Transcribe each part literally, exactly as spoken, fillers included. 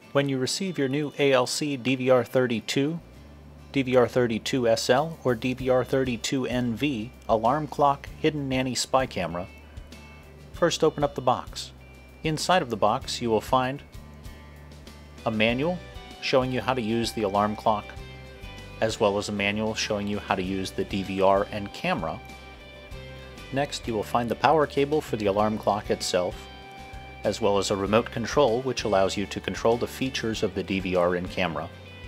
When you receive your new A L C D V R thirty-two, D V R thirty-two S L, or D V R thirty-two N V alarm clock hidden nanny spy camera, first open up the box. Inside of the box you will find a manual showing you how to use the alarm clock, as well as a manual showing you how to use the D V R and camera. Next you will find the power cable for the alarm clock itself, as well as a remote control which allows you to control the features of the D V R and camera.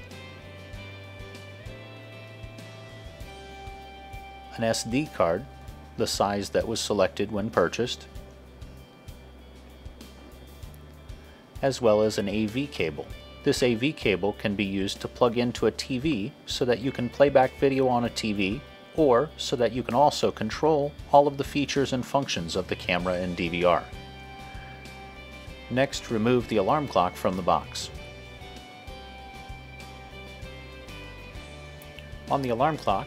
An S D card, the size that was selected when purchased, as well as an A V cable. This A V cable can be used to plug into a T V so that you can play back video on a T V, or so that you can also control all of the features and functions of the camera and D V R. Next, remove the alarm clock from the box. On the alarm clock,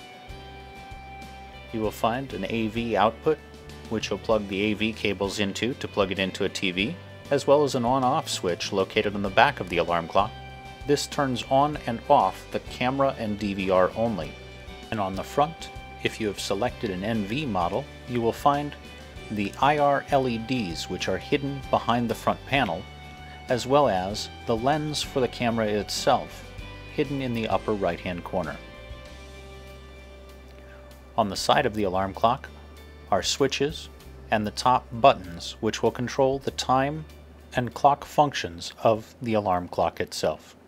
you will find an A V output, which you'll plug the A V cables into to plug it into a T V, as well as an on-off switch located on the back of the alarm clock. This turns on and off the camera and D V R only. And on the front, if you have selected an N V model, you will find the I R L E Ds, which are hidden behind the front panel, as well as the lens for the camera itself, hidden in the upper right-hand corner. On the side of the alarm clock are switches and the top buttons, which will control the time and clock functions of the alarm clock itself.